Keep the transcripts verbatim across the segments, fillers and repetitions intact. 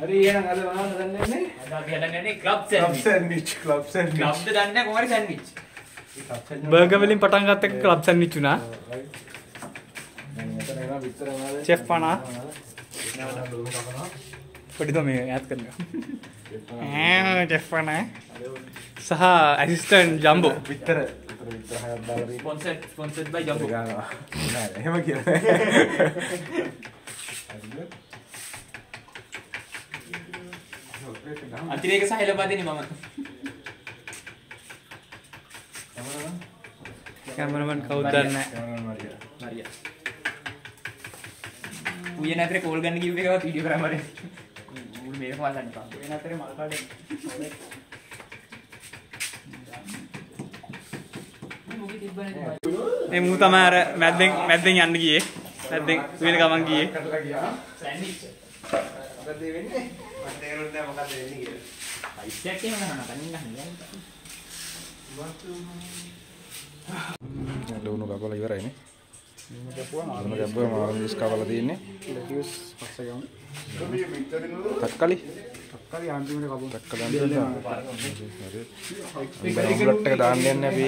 හරි එහෙනම් අද මොනවද දන්නේ? අද අපි හදන්නේ club sandwich. Club sandwich. Club sandwich. ක්ලබ්ද දන්නේ නැහැ කොහරි සෑන්ඩ්විච්. බර්ගර් වලින් පටන් ගත්ත එක ක්ලබ් සෑන්ඩ්විච් උනා. චෙෆ් පනා. පොඩි තමයි යාත් කරනවා. ඈ චෙෆ් පනා. සහ ඇසිස්ටන්ට් ජම්බෝ. විතර විතර විතර හයක් දාලා ස්පොන්සර්ඩ් ස්පොන්සර්ඩ් බයි ජම්බෝ. ගන්නවා. නෑ එහෙම කියන්නේ. අතිරේක සහ හෙළපදිනේ මම. කැමරමන් කවුද දන්නේ නැහැ. කැමරාමන් මරියා. හරිය. උයන අතරේ කෝල් ගන්න කිව්ව එකවත් වීඩියෝ කරා මරේ. මුළු මේක මල් ගන්න බා. උයන අතරේ මල් කාඩේ. මේ මූ තමයි අර මැද්දෙන් මැද්දෙන් යන්න ගියේ. මැද්දෙන් වෙන ගමන් ගියේ. සෑන්ඩ්විච්. මොකද වෙන්නේ? මට තේරුන්නේ නැහැ මොකද වෙන්නේ කියලා. පයිසයක් එහෙම ගන්න කනින් ගන්න. ලුණු කපලා ඉවරයිනේ. ලුණු කපුවා මාරන්දිස් කපලා තියෙන්නේ. ලැටියුස් පස්සේ ගමු. තක්කලි. තක්කාලි අන්තිමට කපමු. තක්කලි අන්තිමට. ඔම්ලට් එක දාන්න යන්නේ අපි.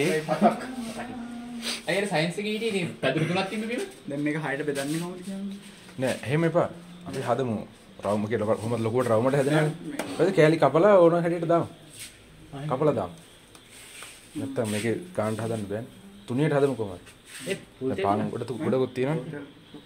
අයියර සයන්ස් එකේ හිටියේ ඉතින් පැදුරු තුනක් තිබ්බ බිම. දැන් මේක හයට බෙදන්නේ කොහොමද කියන්නේ? නෑ එහෙම එපා. අපි හදමු. රවුම කියලා කොහොමද ලොකුවට රවුමට හැදෙනවද? ඊට කෑලි කපලා ඕන හැටියට දාමු. කපලා දාමු. නැත්තම් මේකේ ගානට හදන්න බෑනේ. තුනියට හදමු කොහමද? ඒ දැන් පාන උඩ උඩකුත් තියෙනවනේ.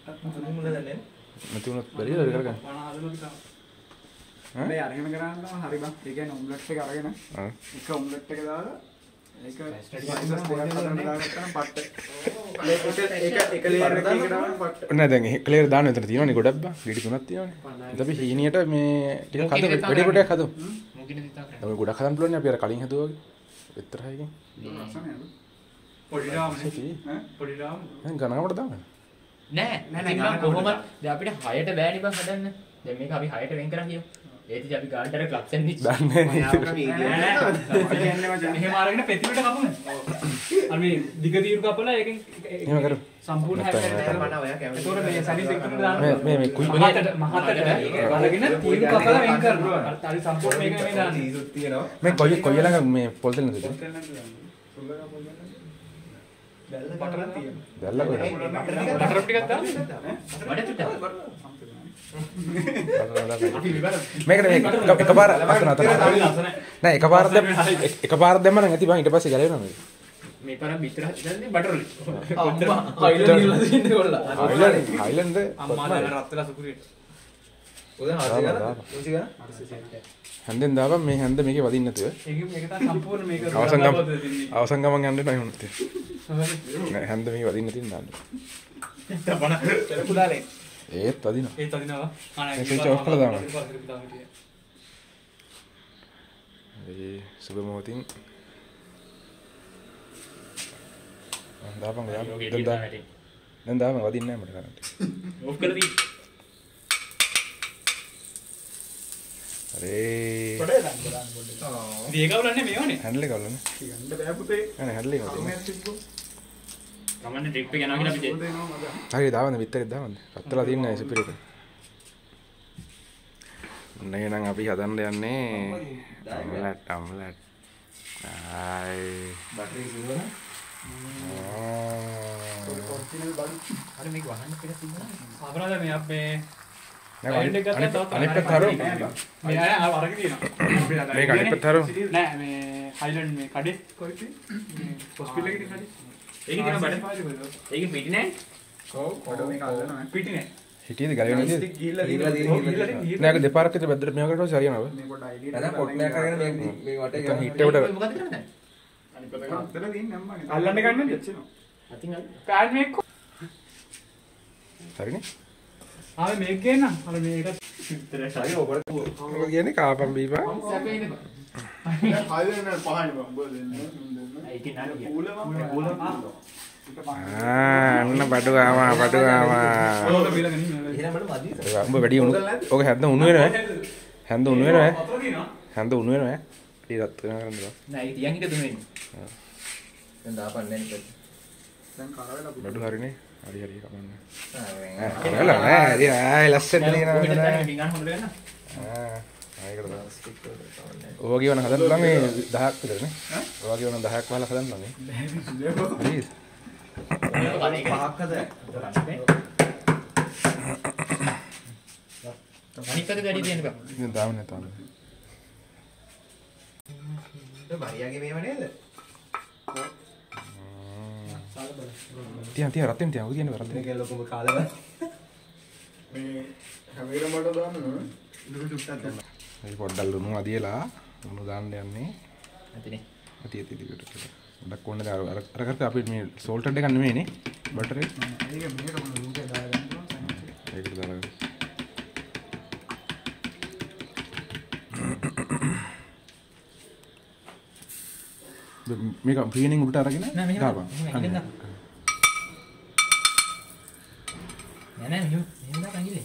නැති වුණොත් බැරිද ඒක කරගන්න? පාන හදලා තිබා. මේ අරගෙන කරනවා හරි බං. ඒ කියන්නේ ඔම්ලට් එක අරගෙන එක ඔම්ලට් එක දාලා ඒක ස්ටඩිස් දෙකක් හදන්න දාගත්තාම පට්ට. ඒක ඒක එක ලේයර් එකකට දාන්න පට්ට. නෑ දැන් ඒ ක්ලියර් දාන්න එතන තියෙනවනේ ගොඩක් බා. ගෙඩි තුනක් තියෙනවනේ. ඊට අපි හීනියට මේ ටිකක් හද වැඩි කොටයක් හදමු. මොකින දිතා කරා. දැන් ගොඩක් හදන්න පුළුවන් නේ අපි අර කලින් හදුවා වගේ. විතරයිකින්. පොඩි රාම් ඈ පොඩි රාම් දැන් ගණනකට දාන්න. නෑ නෑ නෑ කොහොමද දැන් අපිට හයට බෑනි බං හදන්න. දැන් මේක අපි හයට වෙන් කරා කියමු. ඒත් ඉතින් අපි ගානට අර ක්ලබ් සෑන්ඩ්විච් දන්නේ නෑ. එහෙම අරගෙන පෙතිවිට කපමු. අර මේ දිග තීරු කපලා ඒකෙන් එහෙම කරමු. සම්පූර්ණ හැපෙන්න මම ඔයා කැමති. ඒතකොට මේ සැනිස් දෙකම දාන්න. මේ මේ මේ කුයි මහතට මහතට අරගෙන තීරු කපලා වෙන් කරනවා. හරි සම්පූර්ණ මේක මේ දාන්න. තීසුත් තියෙනවා. මේ කොයි කොයි ළඟ මේ පොල් තෙල් නේද? බටරක් තියෙනවා. දැල්ලා කොහෙද? බටර් ටිකක් දාන්න. වඩ චුට්ටක්. මේකට මේ එකපාර අතන අතන නෑ එකපාර දැම්ම එකපාර දැම්ම නම් ඇති බං ඊට පස්සේ ගැලවෙනවා මේක. මේ පාර බිතර හදන්නේ බටර් වලින්. හයිලන්ඩ් ඉල්ලලා තියෙන්නේ කොල්ලා. හයිලන්ඩ් හයිලන්ඩ් අම්මා දැන් රත් වෙලා සුකුරියට. උදේ හරි ගන්න. උසි ගන්න. හන්දෙන් දාපන් මේ හන්ද මේකේ වදින්න නැතුව. ඒක මේක තමයි සම්පූර්ණ මේක අවසන් ගම අවසන් ගමන් යන්න නෑ උන්ට. නෑ හන්ද මේකේ වදින්න තියෙන දාන්න. තපණ පුදාලේ. ඒත් වදිනවා. ඒත් අදිනවා. ආ ඒක ස්විච් ඔෆ් කරලා දානවා. ඒ සුබ මොහොතින් දාපන් ගියා. දැන් දාන්න. දැන් දාපන් වදින්නේ නෑ මට කරන්ට්. ඕෆ් කරලා දී. අරේ පොඩේ දාන්න දාන්න පොඩේ. ආ. මේක වලන්නේ මේවනේ. හැන්ඩල් එක වලනේ. කියන්න බෑ පුතේ. නෑ හැන්ඩල් එක වදින්නේ. කමන්නේ ට්‍රිප් එක යනවා කියලා අපි දෙන්න. හරි දාවන්න විතරක් දාවන්න. රත්තරලා තියෙන සුපිරි එක. නේ නම් අපි හදන්න යන්නේ අම්ලට් අම්ලට්. ආයි බටර් ඉස්සුවන. ඔරිජිනල් බඩු. අර මේක වහන්න කියලා තිබුණා. අපරාධ මේ අපේ නෑ අනිත් අනිත් පැත්ත හරව. මේ අය අරගෙන තියෙනවා. මේක අනිත් පැත්ත හරව. නෑ මේ හයිලන්ඩ් මේ කඩේ කොයිද? මේ හොස්පිටල් එකේ කඩේ. ඒකේ තියෙන බඩ. ඒකේ පිටි නෑ. ඔව් කොඩ මේක අල්ලනවා. පිටි නෑ. හිටියේද ගැලවෙන්නේ නැද්ද? ගිහිල්ලා ගිහිල්ලා තියෙනවා. නෑ ඒක දෙපාරක් විතර බැද්දට මේක කරලා හරියනවා. මේ කොට අයිඩිය. නැත්නම් පොට්ටයක් අරගෙන මේ මේ වටේ හිට උඩ මොකද කරන්නේ? අනිත් පැත්ත අතන තියෙන්නේ අම්මානේ. අල්ලන්න ගන්න දෙච්චිනවා. අතින් අල්ල. පෑඩ් මේක. හරිනේ. ආවේ මේක ගේන්න. අර මේක හරි ඔබට මොකද කියන්නේ කාපම් බීපා. සැපේනේ බං. හයිලන්ඩ් පහයි බං බෝ දෙන්න. ඒකේ නෑ නෝ. ඌලම ඌලම ආ අන්න බඩු ආවා බඩු ආවා. ඕක බීලගෙන ඉන්න. එහෙනම් මට මදි. ඒක උඹ වැඩි උණු. ඕක හැන්ද උණු වෙනවා. හැන්ද උණු වෙනවා. අතර දිනවා. හැන්ද උණු වෙනවා. ඊට රත් වෙනවා කරන්න බා. නෑ ඒක තියන් හිට දුන්නේ. දැන් දාපන් නෑ දැන් කරවෙලා බඩු හරිනේ. හරි හරි කමන්න. නේද? ඈ කරලා නෑ. ඉතින් ආයි ලස්සට කොහෙද දිනනවා. දැන් පිංගන් හොඳ ගන්න. ඕගේ වන හදන්න පුළුවන් මේ දහයක් විතරනේ. ඕගේ වන දහයක් වහලා හදන්න පුළුවන් මේ. ප්ලීස්. පහක්ද? අනිත් පැත්තට වැඩි දෙන්න බෑ. ඉතින් දාන්න නැතාව. ඒ මරියාගේ මේව නේද? තියන් තියන් රත්ෙන් තියන් උදියන්න රත්ෙන්. මේක ලොකුම කාලේ බෑ. මේ හැමේරම මට දාන්න දුක චුට්ටක් දෙන්න. මේ පොඩ්ඩක් ලුණු අදියලා ලුණු දාන්න යන්නේ. ඇතිනේ. ඇති ඇති දිගට කියලා. ගොඩක් ඕනේ අර අර අර කරත් අපි මේ සෝල්ටඩ් එක නෙමෙයිනේ. බටර් එක. ඒක මේකට මොන ලුණු එක දාලා ගන්න පුළුවන්. ඒකට දාලා. මේක පීනින් උඩට අරගෙන නෑ මෙහෙම දාපන්. මෙහෙම ඉඳන් දාන්න. නෑ නෑ මෙහෙම මෙහෙම දාපන් කිව්වේ.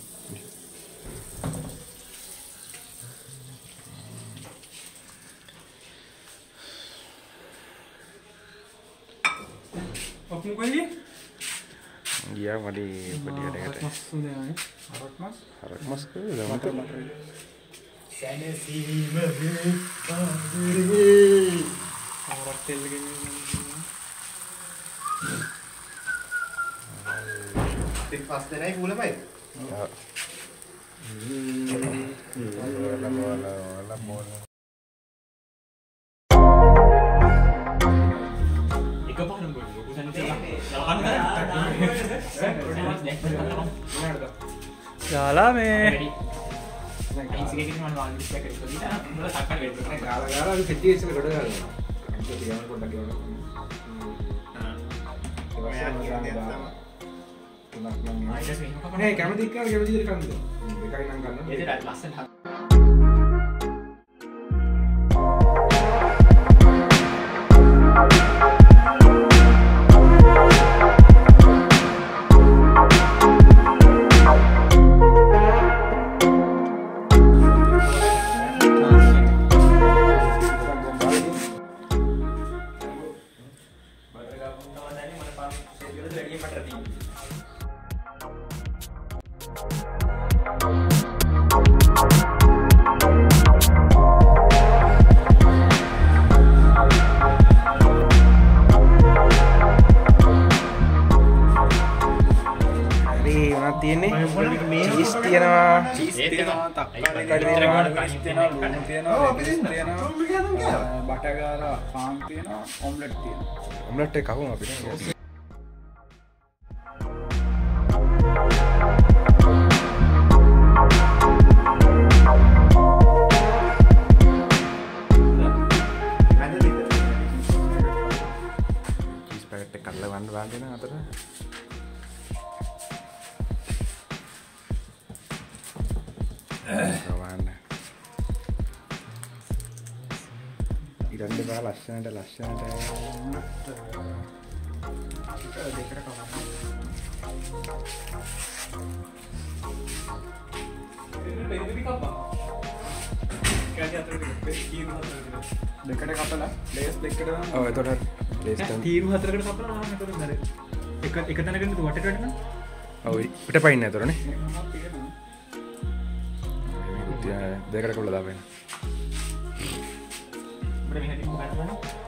ඔක්කොම කොයිද? ගියා මඩි පොඩියට. මස් සුන්දරයි. හරක් මස්. හරක් මස් කෝද මත. සැනසීම හරක් තෙල් ගෙනියන්න. ඉතින් පස් දෙනයි කුලමයි. ඔව්. වල වල වල මොන. එකපාරම ගොඩ ලොකු සැනසීමක්. යාලා මේ ඉන්සිගේටින් මම වාල් ලිස්ට් එකකට දීලා උඹලා සක්කර වෙන්න. ගාලා ගාලා අපි පෙට්ටිය ඉස්සෙල්ලා කොට ගන්නවා. ඒක තියන්න පොඩ්ඩක් කියන්න. නේ කැමති එක්කම කැමති විදිහට කන්නද? එකයි නම් ගන්න. ඒකට ලස්සන චීස් තියෙනවා චීස් තියෙනවා තක්කාලි කඩේ තියෙනවා රයිස් තියෙනවා ලුණු තියෙනවා ඔව් අපි රෙදිස් දෙන්න. තියෙනවා බටර් ගාලා පාන් තියෙනවා ඔම්ලට් තියෙනවා ඔම්ලට් එක කවුම අපිට. චීස් පැකට් එක කඩලා වන්න වාන්න දෙන අතර. වන්න. ඉරන්න බා ලස්සනට ලස්සනට. දෙකට කවන්න දෙකට කපලා ලේස් දෙකට දාන්න ඔව් එතකොට ලේස් එක. තීරු හතරකට කපලා ආන්න එතකොට හරි එක එක තැනකින් වටට වැටෙනවා ඔව් පිට පයින්න එතකොටනේ. මේක මොනවද තියෙන්නේ දෙකට කොල්ල දාපෙන. උඹට මෙහෙම ගන්න බලන්න.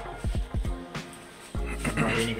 වයින් එක.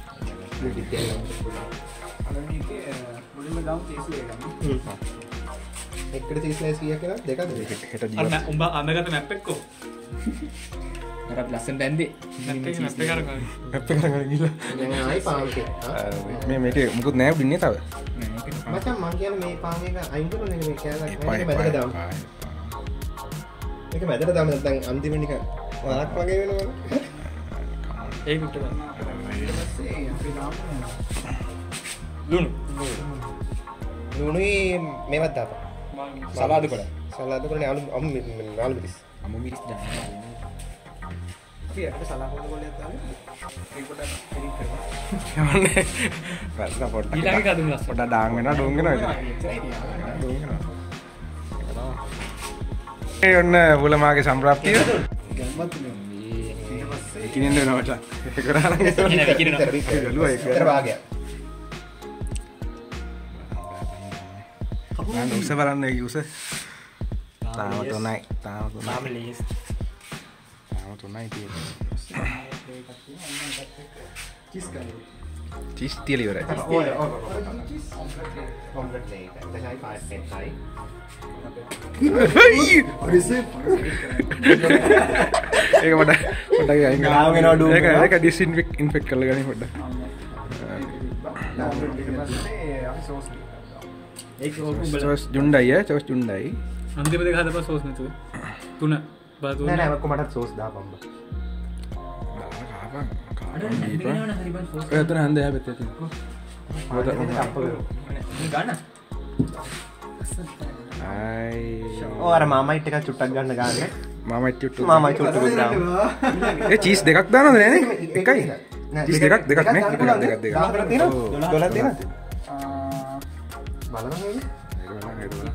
අර මේකේ මුලින්ම දාමු චීස් එක ගන්න එකට චීස් ස්ලයිස් කීයක් කියලා දෙකද? හෙට ජීවත්. අන්න උඹ අඳගත්ත මැප් එකකෝ මට ලස්සන බැන්දේ. මැප් එකේ මැප් එක අරගෙන මැප් එක කරගෙන ගිහලා. දැන් ආයි පාන් එකේ. මේ මේකේ මුකුත් නැහැ උඩින්නේ තව. මචං මං කියන්නේ මේ පාන් එක අයින් කරන එක මේ කෑල්ලක් එපා මේක එපා මැදට දාමු. එපා. මේක මැදට දාමු නැත්නම් අන්තිම නික වලක් වගේ වෙනවා. ඒක උට දාන්න ඊට පස්සේ අපි දාමු ලුණු. ලුණුයි මේවත් දාපන්. සලාද කොළ. සලාද කොළනේ අලු අමු නාලු මිරිස්. අමු මිරිස් දාන්න. අපි අපිට සලාද කොළයක් දාන්නේ. ඒක පොඩ්ඩක් එඩිට් කරමු. යන්නේ. වැස්ස පොඩ්ඩක්. ඊළඟ කදුම් ලස්සන. පොඩ්ඩක් ඩාන් වෙනවා ඩෝන් වෙනවා ඉතින්. ඩෝන් වෙනවා. ඒ ඔන්න බුලමාගේ සම්ප්‍රාප්තිය. ගැම්මත් නේ ඊට පස්සේ කිනින්න වෙනවා මචං. ඒක කරා නම් කිනින්න විකිරෙනවා. විතර විතර. බැලුවා ඒක. විතර භාගයක්. නෑ උස බලන්න ඒක උස. තාම තුනයි. තාම තුනයි. තාම ලේස්. තාම තුනයි තියෙන්නේ. චීස් කරේ. චීස් තියලා ඉවරයි. ඕන ඕන කොම්ප්ලීට් ලේක්. දැන් පාස් එකයි. රිසෙප් ඒක මට පොඩ්ඩක් අයින් ගාව ගෙනවා ඩූම් ඒක ඒක ඩිස්ඉන්ෆෙක්ට් ඉන්ෆෙක්ට් කරලා ගනි පොඩ්ඩක්. අපි සෝස් ඒක ඕක උඹලා චෝස් ජුන්ඩයි ඈ චෝස් ජුන්ඩයි. අන්තිම දෙක හදපන් සෝස් නැතුව. තුන බල තුන. නෑ නෑ මම මටත් සෝස් දාපම් බා දාලා කාපන්. අර නැන්දේ නෝන හරි බං සෝස්. ඔය අතන හන්ද එහා පැත්තේ තියෙන. ගන්න. අයි ඕ අර මාමයිට් එකක් චුට්ටක් ගන්න ගන්න මාමයි චුට්ටු. මාමයි චුට්ටක් දාන්න ඒ චීස් දෙකක් දානවද නෑනේ? එකයි. චීස් දෙකක් දෙකක් නේ. දෙකක් දෙකක් දෙකක්. දහයක් තියෙනවද? දොළහක් තියෙනවද? බලන්න ඒක බලන්න ඒක බලන්න.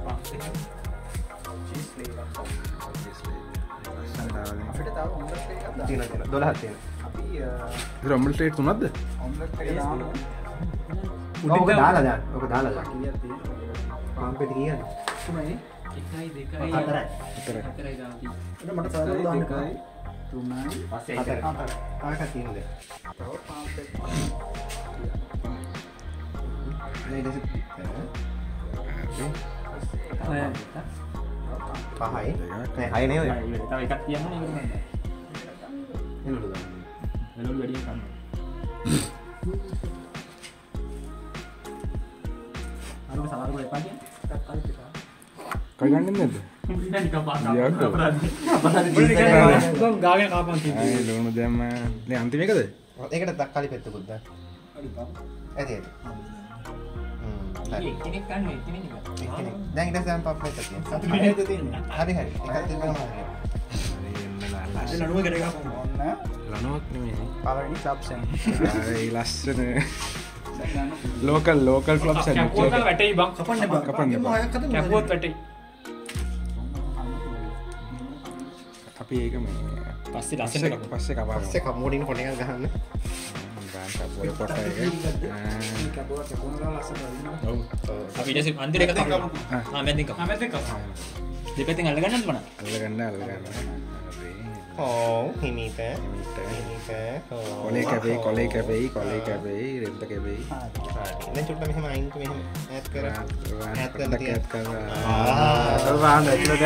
අපිට තව ඔම්ලට් එකක් දාන්න. තියෙනවා තියෙනවා දොළහක් තියෙනවා අපි ඒක ඔම්ලට් ප්ලේට් තුනක්ද? ඔම්ලට් එක දානවා. ඔක දාලා දාන්න ඔක දාලා දාන්න කීයක් තියෙනවද? පාම්පෙට කියන්නේ තුනයි. එකයි දෙකයි හතරයි හතරයි. හතරයි දාන්න. ඒක මට සාදලා දාන්න කයි. තුනයි. පස්සේ හතර හතර. තාක තියෙනද තව පාම්පෙට්. නේ දෙස පහයි නෑ හය නේ ඔය තව එකක් තියන්න ඕනේ ඒක මම. එන්නලු දාන්න වෙලොල් වැඩි ගන්න. අර සමහර වෙලාවට එපා කියන්නේ. කයි ගන්නෙ නැද්ද? නිකන් පාස් ලියක් කරා. ගම් ගාගෙන කාපන් තියෙනවා. අය ලුණු දැම්ම. නේ අන්තිම එකද? ඒකට තක්කාලි පෙත්තකුත් දාන්න ඇති ඇති හ්ම් හරි එක්කෙනෙක් ගන්න එක්කෙනෙක් නිකන්. එක්කෙනෙක්. දැන් ඊට පස්සේ පප් එකක් තියෙනවා හරියද තියෙන්නේ? හරි හරි එකක් තිබ්බම හරියයි නඩුව ගැට ගහපන්. ඔන්න. ලනුවක් නෙමෙයි. පළවෙනි ක්ලබ් සෙන්. අය ලස්සන. ලෝකල් ලෝකල් ක්ලබ් සැන්ඩ්විච් කැපුවොත් එක. වැටෙයි බං. කපන්න බා. කපන්න බා. කැපුවොත් වැටෙයි. අපි ඒක මේ පස්සේ ලස්සන පස්සේ කපමු. පස්සේ කපාමු. පස්සේ කම්මෝඩින් කොට එකක් ගහන්න ගාන් කපුවල කොට එක. කැපුවා කැපුවා ලස්සන වෙනවා. ඔව්. අපි ඊට පස්සේ අන්තිම එක තමයි. ආ. ආ මැදින් කපමු. ආ මැදින් කපමු. දෙපැත්තෙන් අල්ල ගන්නද මන? අල්ලගන්න අල්ලගන්න. ඕ හිමීට හිමීට. හිමීට කොලේ කැපෙයි කොලේ කැපෙයි කොලේ කැපෙයි රෙද්ද කැපෙයි. දැන් චුට්ට මෙහෙම අයින්ක මෙහෙම ඈත් කර ඈත් කරන්න පොඩ්ඩක් තියන්න. ඈත් කරලා. ආ. ඒක වහන්න ඇතුළට.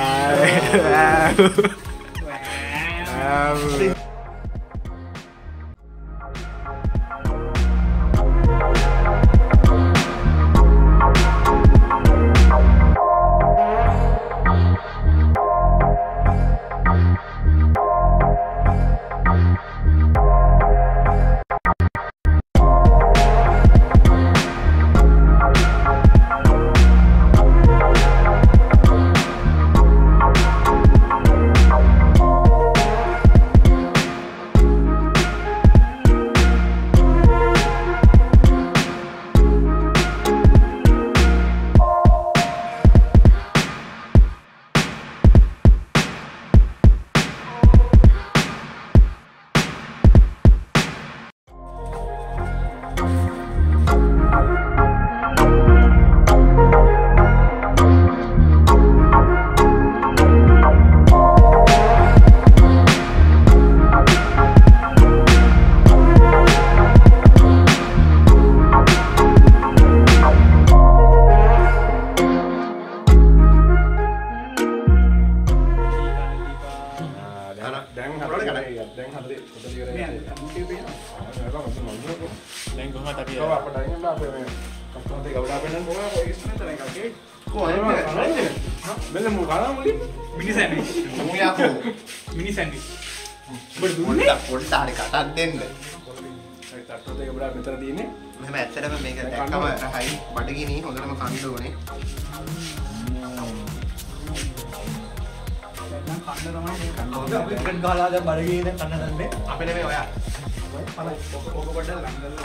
දැන් කොහොමද අපි මිනි සෑන්ඩ්විච් මිනි සෑන්ඩ්විච් ඔබට දුන්නේ පොඩ්ඩක් හරි කටක් දෙන්න. තට්ටුව දෙක බඩ මෙතන තියෙන්නේ. මෙහෙම ඇත්තටම මේක දැක්කම රහයි බඩගිනි හොඳටම කන්න ඕනේ. කන්න ගහලා දැන් බඩගිනි දැන් කන්න නැන්නේ. අපේ නෙමෙයි ඔයා. ඕක පොඩ්ඩක්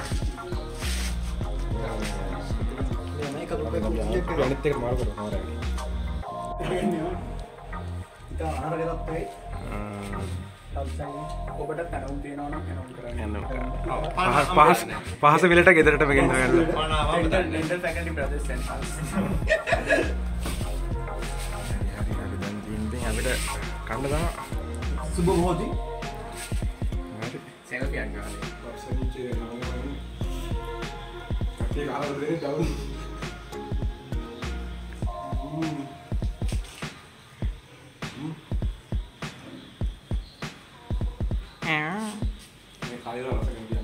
ලංගල මේක රුපියල් කපුලක් අනිත් එකට මාරු කරනවා හොරයි. ඉතින් ආහාර ගෙනත් වෙයි. ඔබට පැනවුම් තියෙනවා නම් පැනවුම් කරන්න. පහස පහස විලට ගෙදරටම ගෙන්න ගන්න. Dental faculty brothers and sons. අපිට කන්න තමයි සුබ මොහොතයි. හරි සෙල්ෆියක් ගන්න. වර්ෂනිචේ නම ගන්න කටේ ගහලා දෙන්නේ ඩවුන් මේ කායර රස ගන්න